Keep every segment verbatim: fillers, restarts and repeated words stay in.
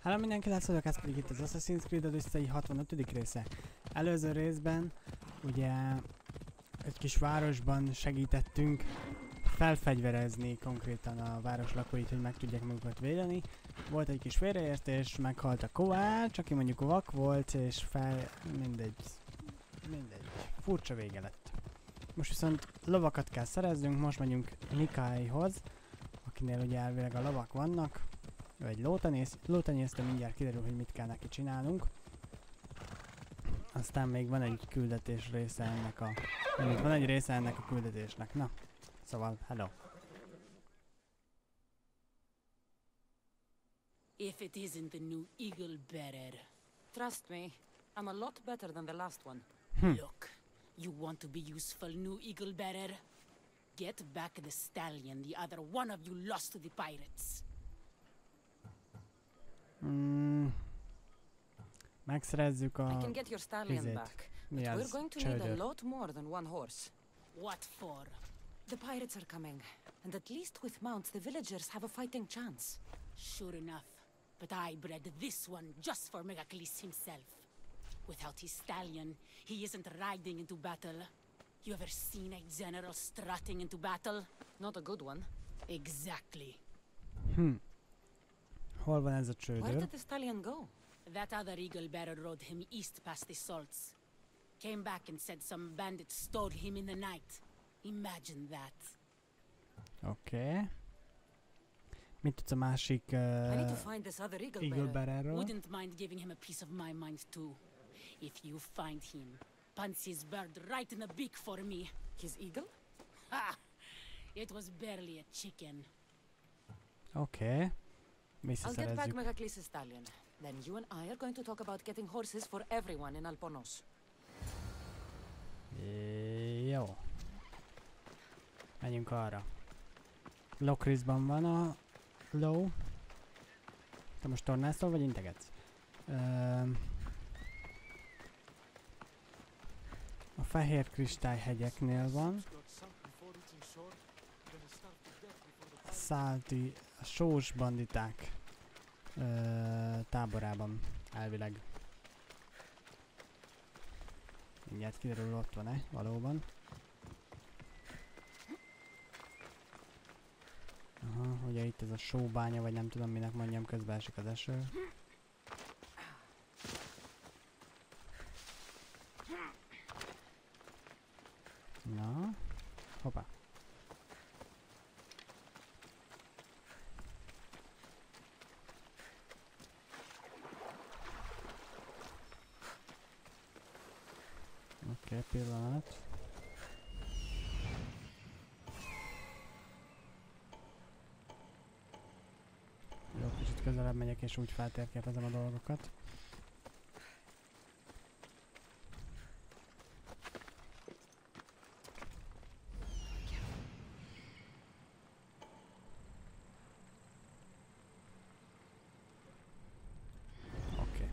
Hello mindenki, látszódok, ez pedig itt az Assassin's Creed Odyssey hatvanötödik része. Előző részben ugye egy kis városban segítettünk felfegyverezni konkrétan a város lakóit, hogy meg tudják magukat védeni. Volt egy kis félreértés, meghalt a Kovács, aki mondjuk vak volt, és fel... mindegy... mindegy... furcsa vége lett. Most viszont lovakat kell szereznünk, most megyünk Nikáihoz, akinél ugye elvileg a lovak vannak. Ő egy lótenész, lótenyésztő, mindjárt kiderül, hogy mit kell neki csinálnunk. Aztán még van egy küldetés része ennek a... van egy része ennek a küldetésnek, na. Szóval, hello. If it isn't the new eagle bearer. Trust me, I'm a lot better than the last one. Hm. Look, you want to be useful, new eagle bearer? Get back the stallion the other one of you lost to the pirates. Mm. Megszerezzük a... I can get your stallion Vizet. back, Mi but az? we're going to need a Csődör. lot more than one horse. What for? The pirates are coming, and at least with mounts the villagers have a fighting chance. Sure enough, but I bred this one just for Megacles himself. Without his stallion, he isn't riding into battle. You ever seen a general strutting into battle? Not a good one. Exactly. Hm. Hol van ez a Where csődör? did the stallion go? That other eagle bearer rode him east past the salts. Came back and said some bandits stole him in the night. Imagine that. Oké. Okay. Mit tudsz a másik I need to uh, find this other eagle, Eagle bearer. Bearerről? Wouldn't mind giving him a piece of my mind too. If you find him, punch his bird right in the beak for me. His eagle? Ha! It was barely a chicken. Oké. Okay. I'll get back Visszaszerezzük. Megacles' stallion. Then you and I are going to talk about getting horses for everyone in Alponos. Jó. Menjünk arra. Lokrisban van a ló. Te most tornászol, vagy integetsz? Uh, a fehér kristályhegyeknél van. A szálti, a sós banditák uh, táborában, elvileg. Mindjárt kiderül, ott van-e, valóban. Aha, ugye itt ez a sóbánya, vagy nem tudom minek mondjam, közben esik az eső. Na, hoppá. Oké, okay, pillanat. Jó, kicsit közelebb megyek és úgy feltérképezem a dolgokat. Oké.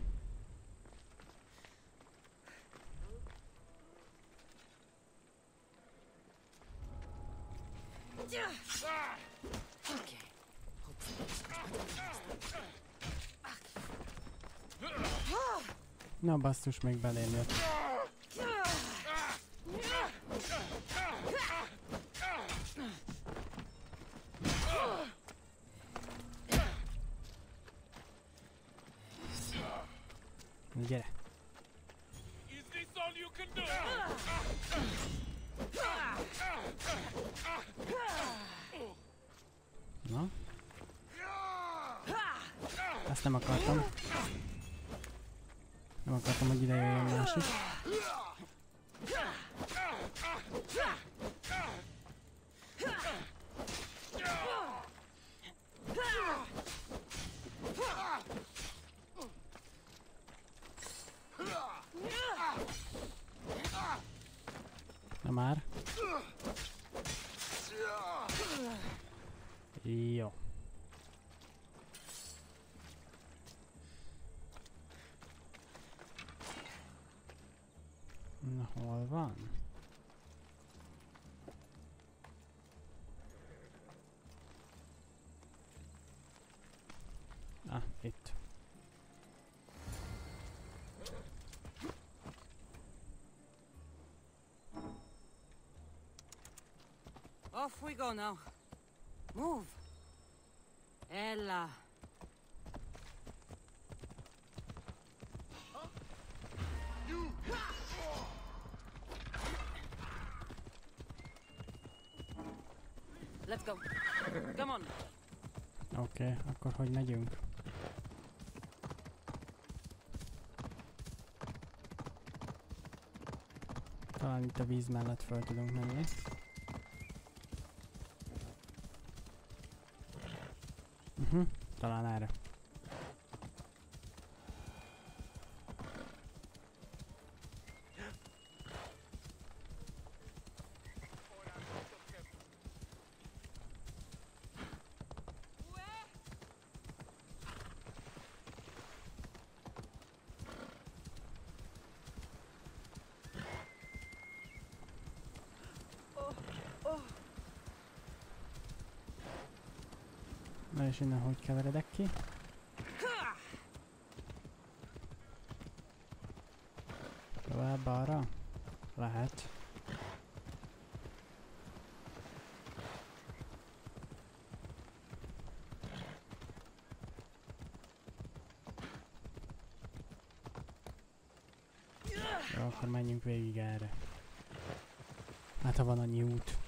Okay. Na basszus, még belém jött. Gyere. Is this all you can do? Na. Ezt nem akartam. Nem akartam, hogy ide jöjjön másik. Na már. Jó. Na, hol van? Ah, itt. Off we go now. Move. Ella. Let's go. Come on. Oké, okay, akkor hogy megyünk? Talán itt a víz mellett föl tudunk menni. Uh-huh, talán erre. Na és innen hogy keveredek ki? Tovább arra? Lehet. Jó, akkor menjünk végig erre. Hát ha van annyi út.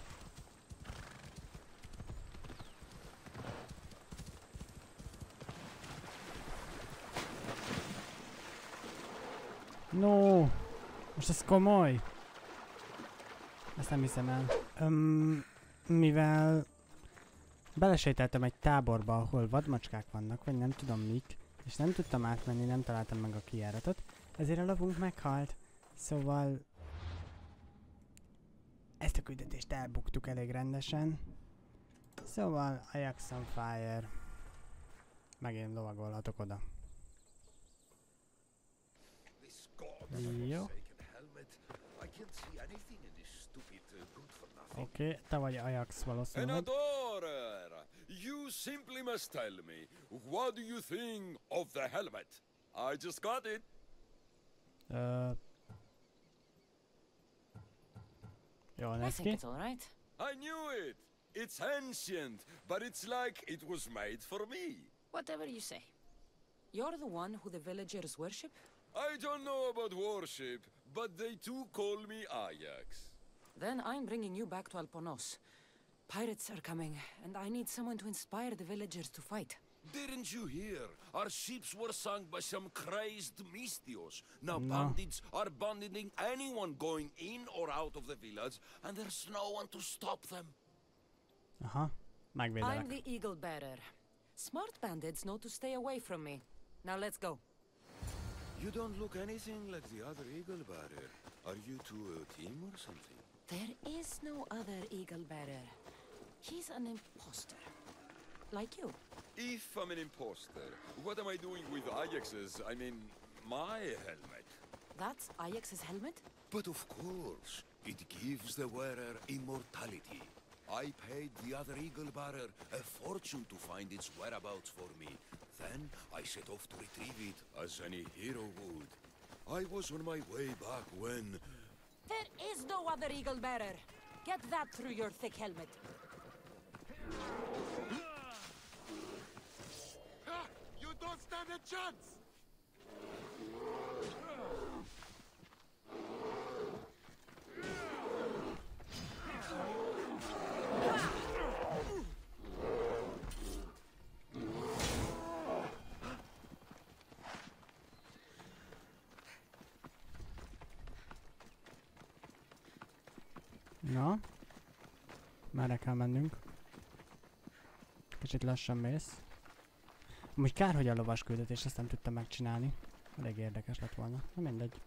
No, most ez komoly. Ezt nem hiszem el. Öm, mivel belesétáltam egy táborba, ahol vadmacskák vannak, vagy nem tudom mik, és nem tudtam átmenni, nem találtam meg a kijáratot, ezért a lovunk meghalt. Szóval ezt a küldetést elbuktuk elég rendesen. Szóval Ajax on Fire. Megint lovagolhatok oda. Jó. Oké, okay, te vagy Ajax valószínűleg. You simply must tell me, what do you think of the helmet? I just got it. Uh, Jó, I think it's all right. I knew it. It's ancient, but it's like it was made for me. Whatever you say. You're the one who the villagers worship? I don't know about worship, but they too call me Ajax. Then I'm bringing you back to Alponos. Pirates are coming, and I need someone to inspire the villagers to fight. Didn't you hear? Our ships were sunk by some crazed Mistios. Now No. bandits are banditing anyone going in or out of the village, and there's no one to stop them. Aha, megvédelek. I'm the eagle bearer. Smart bandits know to stay away from me. Now let's go. You don't look anything like the other eagle bearer. Are you two a team or something? There is no other eagle bearer. He's an imposter. Like you. If I'm an imposter, what am I doing with Ajax's, I mean, my helmet? That's Ajax's helmet? But of course, it gives the wearer immortality. I paid the other eagle bearer a fortune to find its whereabouts for me. Then I set off to retrieve it, as any hero would. I was on my way back when... There is no other eagle bearer. Get that through your thick helmet. You don't stand a chance! Na? Merre kell mennünk? Kicsit lassan mész. Amúgy kár, hogy a lovas küldetést ezt nem tudtam megcsinálni. Elég érdekes lett volna. Na mindegy.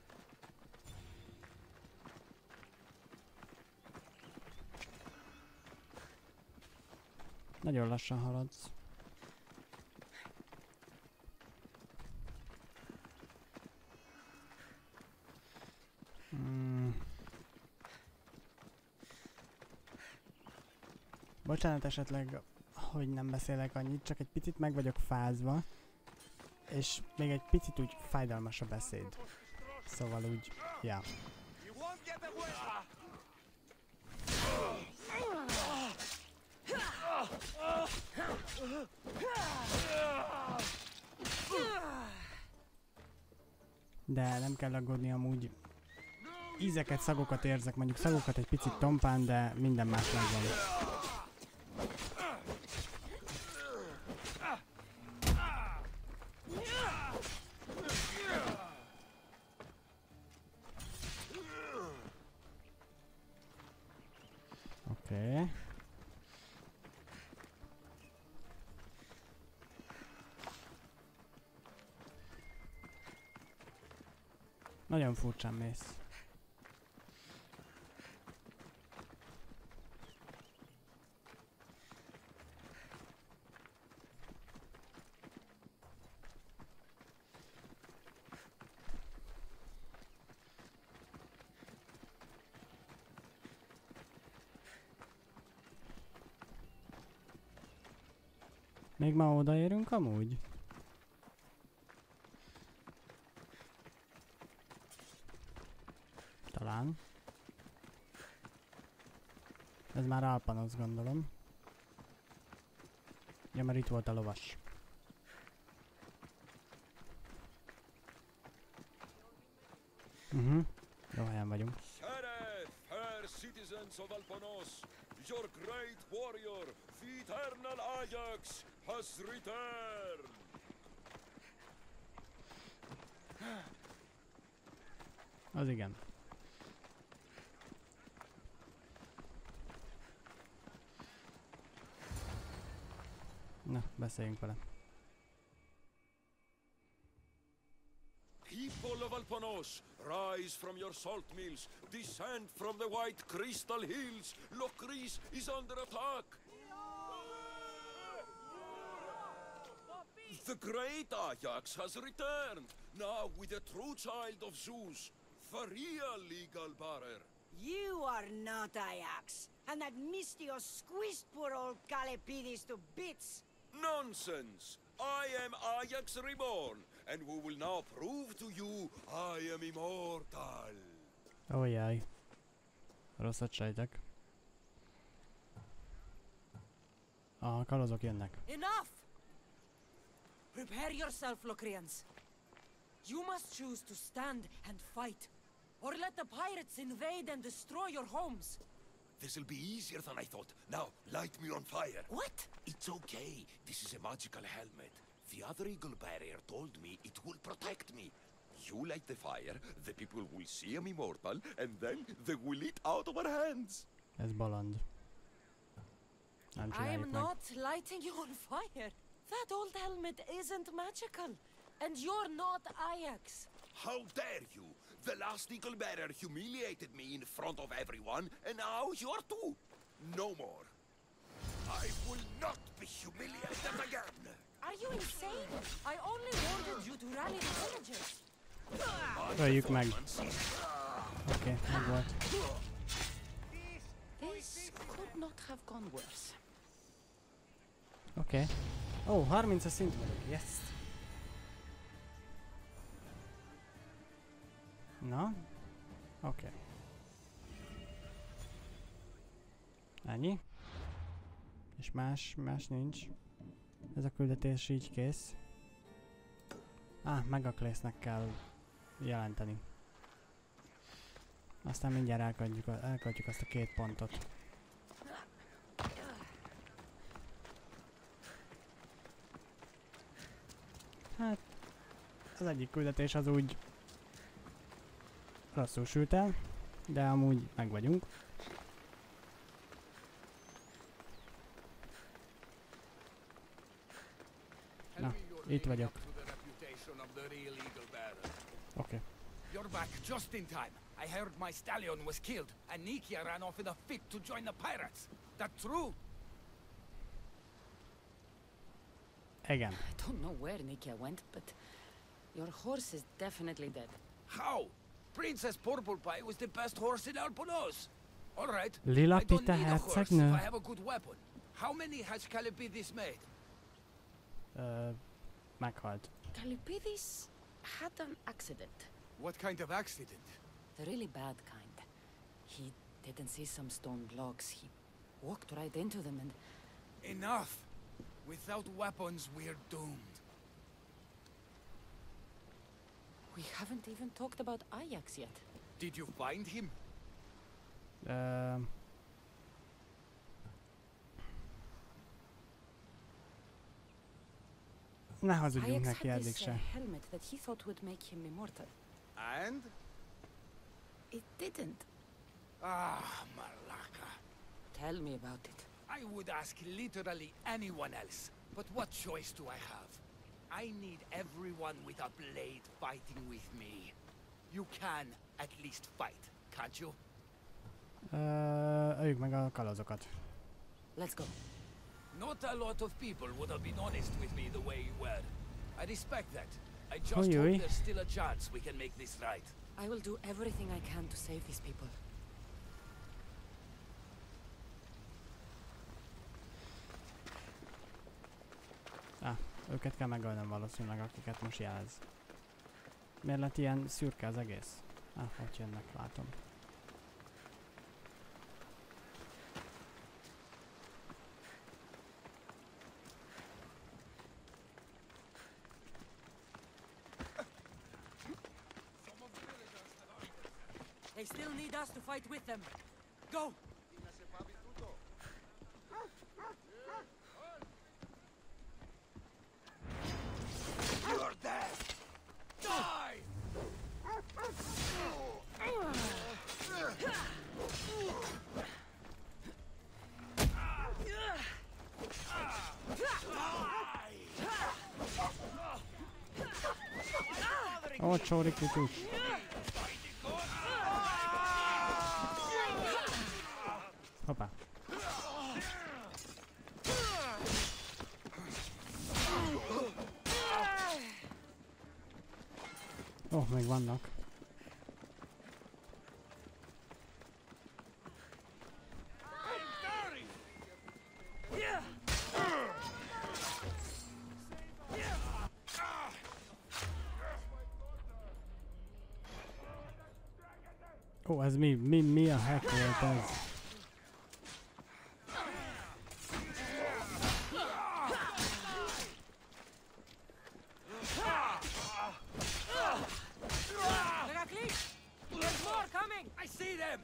Nagyon lassan haladsz. Hmm. Bocsánat esetleg, hogy nem beszélek annyit, csak egy picit meg vagyok fázva, és még egy picit úgy fájdalmas a beszéd. Szóval úgy, ja. de nem kell aggódni, amúgy ízeket, szagokat érzek, mondjuk szagokat egy picit tompán, de minden más megvan. Oké. Okay. Nagyon furcsán mész. Még ma odaérünk amúgy? Talán. Ez már Alpanosz, gondolom. Ja, mert itt volt a lovas. Mhm. Uh-huh. Jó helyen vagyunk. Sheriff, fair citizens of Alpanos, your great warrior, the eternal Ajax, has returned! Az igen. Na, beszéljünk vele. People of Alpanos, rise from your salt mills, descend from the white crystal hills. Lokris is under attack. The great Ajax has returned, now with the true child of Zeus, the real legal bearer. You are not Ajax, and that Misthios squeezed poor old Calipidis to bits. Nonsense! I am Ajax reborn, and we will now prove to you I am immortal. Ó, jaj. Rosszat sejtek. A kalózok jönnek. Enough! Prepare yourself, Locrians. You must choose to stand and fight, or let the pirates invade and destroy your homes. This'll be easier than I thought. Now, light me on fire. What? It's okay. This is a magical helmet. The other eagle barrier told me it will protect me. You light the fire, the people will see I'm immortal, and then they will eat out of our hands. Ez baland. Nem I csináljuk am meg. not lighting you on fire. That old helmet isn't magical. And you're not Ajax. How dare you? The last eagle bearer humiliated me in front of everyone, and now you're too. No more. I will not be humiliated again. Are you insane? I only wanted you to rally the villagers. Öljük meg. Oké, okay, meg volt. This could not have gone worse. Oké. Okay. Ó, oh, harmincas szint vagyok. Yes! Na? Oké. Okay. Ennyi? És más, más nincs. Ez a küldetés így kész. Á, ah, Megaclésznek kell jelenteni. Aztán mindjárt elköltjük, elköltjük azt a két pontot. Hát, az egyik küldetés az úgy rosszul sült el, de amúgy meg vagyunk. Na, itt vagyok. Oké. Okay. You're back just in time. I heard my stallion was killed, and Nikia ran off in a fit to join the pirates. That true? Igen. I don't know where Nikia went, but your horse is definitely dead. How? Princess Purple Pie was the best horse in Alpanos. All right. Lila I don't Pita need a horse if hercegnő. I have a good weapon. How many has Calipidis made? Ö, meghalt. Calipidis had an accident. What kind of accident? The really bad kind. He didn't see some stone blocks. He walked right into them and... Enough! Without weapons, we're doomed. We haven't even talked about Ajax yet. Did you find him? Uh, ne hazudjunk Ajax neki had eddig this se. uh, helmet that he thought would make him immortal. And? It didn't. Ah, Malaka. Tell me about it. I would ask literally anyone else, but what choice do I have? I need everyone with a blade fighting with me. You can at least fight, can't you? Uh, öljük meg a kalózokat. Let's go. Not a lot of people would have been honest with me the way you were. I respect that. I just Oi, hope oi. there's still a chance we can make this right. I will do everything I can to save these people. Ah, őket kell megölnöm valószínűleg, akiket most jelez. Miért lett ilyen szürke az egész? Ah, ott jönnek, látom. They still need us to fight with them. Go! You're dead! Die! Ó, csóri kritik! Hoppá! Ó, oh, még vannak. Ó, oh, ez mi, mi, mi a heck volt ez? There's more coming! I see them!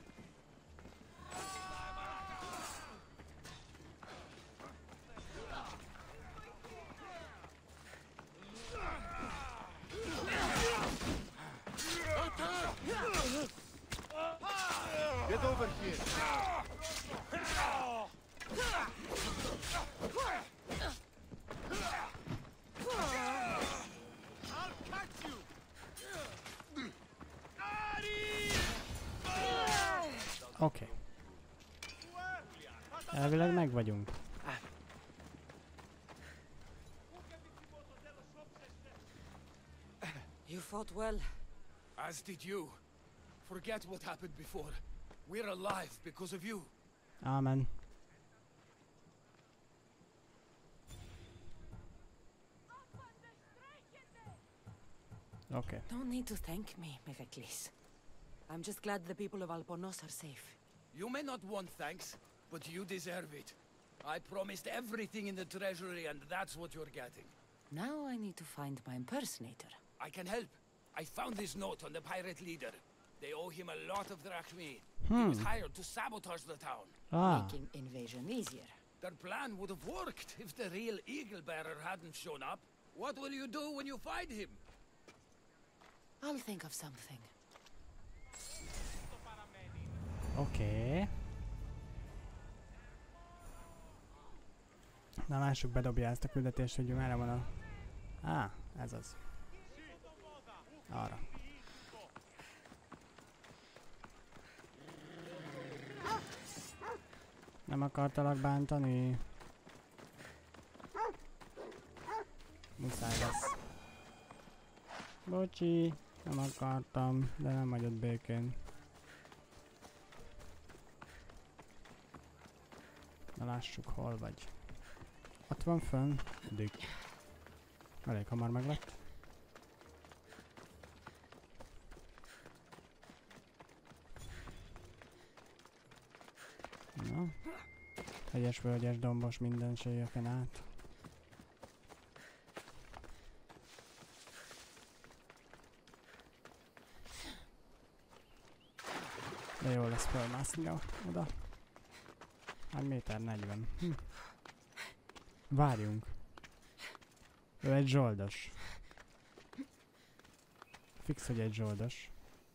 Get over here! I'll catch you! Oké. Okay. Elvileg meg vagyunk. You fought well. As did you. Forget what happened before. We're alive because of you. Amen. Okay. Don't need to thank me, Megacles. I'm just glad the people of Albornoz are safe. You may not want thanks, but you deserve it. I promised everything in the treasury, and that's what you're getting. Now I need to find my impersonator. I can help. I found this note on the pirate leader. They owe him a lot of drachmi. Hmm. He was hired to sabotage the town. Ah, Making invasion easier. Their plan would have worked if the real Eagle Bearer hadn't shown up. What will you do when you find him? I'll think of something. oké. Okay. Na lássuk, bedobja ezt a küldetést, hogy merre van a... Á, ah, ez az. Arra. Nem akartalak bántani. Muszáj lesz. Bocsi, nem akartam, de nem hagyott békén. Na lássuk, hol vagy. Ott van fönn. Dük. Elég hamar meglett. Na. Hegyes, völgyes, dombos mindenségeken át. De jó lesz felmászni oda. Hány méter? negyven. Hm. Várjunk. Ő egy zsoldos. Fix, hogy egy zsoldos.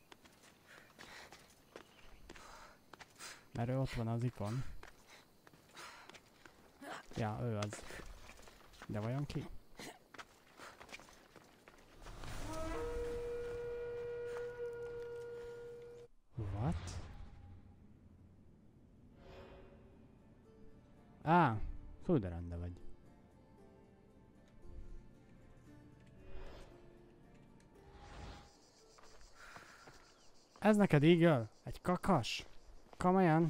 Mert ő ott van az ikon. Ja, ő az. De vajon ki? What? Á, ah, fú, de rendben vagy. Ez neked Eagle? Egy kakas? Komolyan?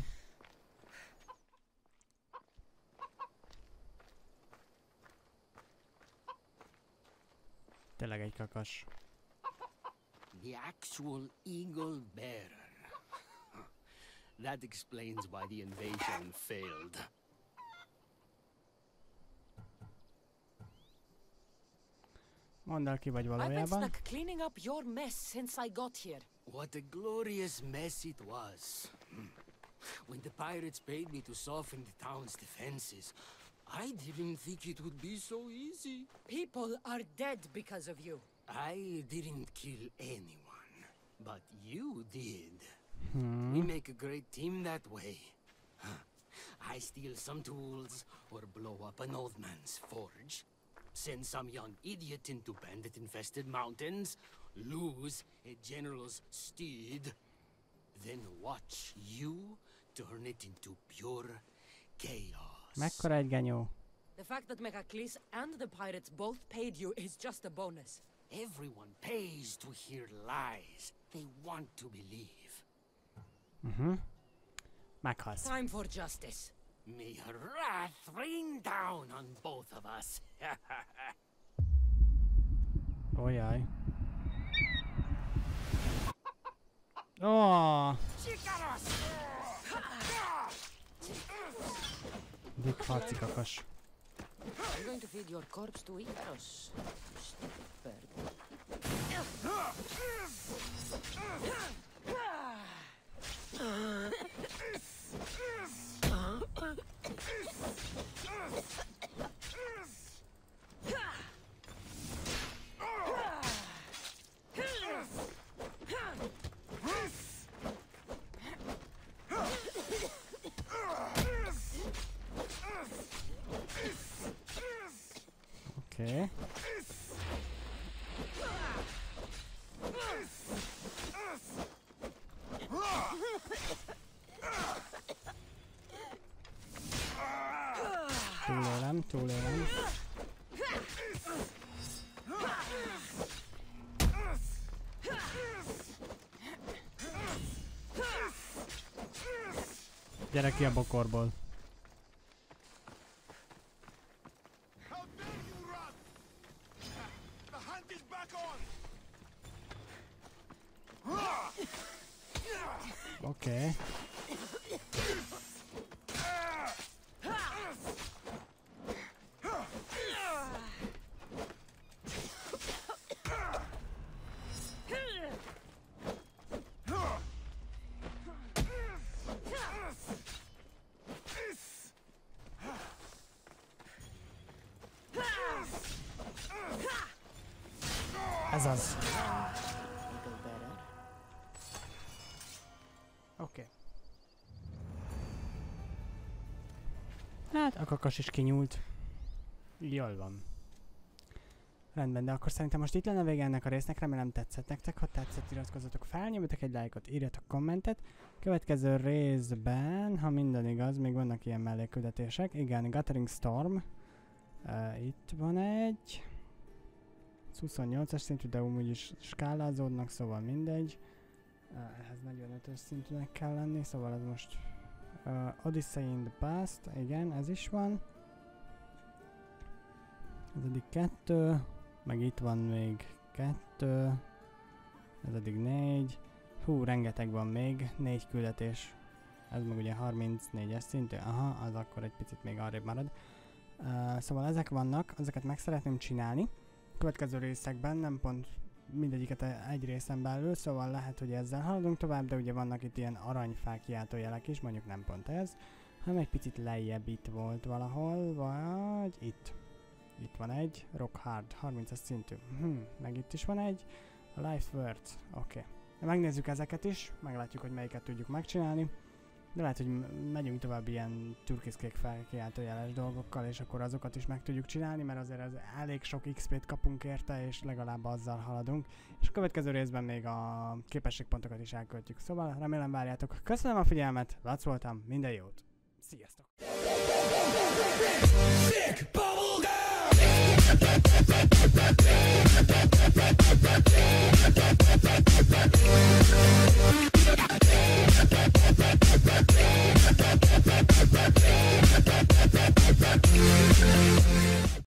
Tényleg egy kakas. The actual eagle bearer. That explains why the invasion failed. Mondd el, ki vagy I've been valójában. stuck cleaning up your mess since I got here. What a glorious mess it was. When the pirates paid me to soften the town's defenses, I didn't think it would be so easy. People are dead because of you. I didn't kill anyone, but you did. Hmm. We make a great team that way. I steal some tools or blow up an old man's forge. Send some young idiot into bandit-infested mountains. Lose a general's steed. Then watch you turn it into pure chaos. Mekkora egy genyó? The fact that Megacles and the pirates both paid you is just a bonus. Everyone pays to hear lies they want to believe. Mhm. Meghalsz. Time for justice. May her wrath rain down on both of us. Ojaj. Oh! Dick harci kakas. I'm going to feed your corpse to Icaros. Stupid. Okay. Túlélem, túlélem. Gyere ki a bokorból. Oké. Okay. Ez az. Oké. Okay. Hát a kakas is kinyúlt. Jól van. Rendben, de akkor szerintem most itt lenne vége ennek a résznek, remélem tetszett nektek. Ha tetszett, iratkozzatok fel, nyomjatok egy lájkot, írjatok kommentet. Következő részben, ha minden igaz, még vannak ilyen mellékküldetések. Igen, Gathering Storm. Uh, itt van egy. huszonnyolcas szintű, de úgy is skálázódnak, szóval mindegy. Uh, ehhez negyvenötös szintűnek kell lenni, szóval ez most uh, Odyssey in the Past, igen, ez is van. Ez eddig kettő, meg itt van még kettő, ez eddig négy. Hú, rengeteg van még, négy küldetés. Ez meg ugye harmincnégyes szintű, aha, az akkor egy picit még arrébb marad. Uh, szóval ezek vannak, ezeket meg szeretném csinálni. Következő részekben, nem pont mindegyiket egy részen belül, szóval lehet, hogy ezzel haladunk tovább, de ugye vannak itt ilyen aranyfák kiáltójelek is, mondjuk nem pont ez, hanem egy picit lejjebb itt volt valahol, vagy itt. Itt van egy, Rock Hard, harmincas szintű, hm, meg itt is van egy, a Life Words, oké. Okay. Megnézzük ezeket is, meglátjuk, hogy melyiket tudjuk megcsinálni. De lehet, hogy megyünk tovább ilyen türkiszkék felkiáltójeles dolgokkal, és akkor azokat is meg tudjuk csinálni, mert azért az elég sok iksz pét kapunk érte, és legalább azzal haladunk. És a következő részben még a képességpontokat is elköltjük. Szóval remélem várjátok. Köszönöm a figyelmet, Lac voltam, minden jót! Sziasztok!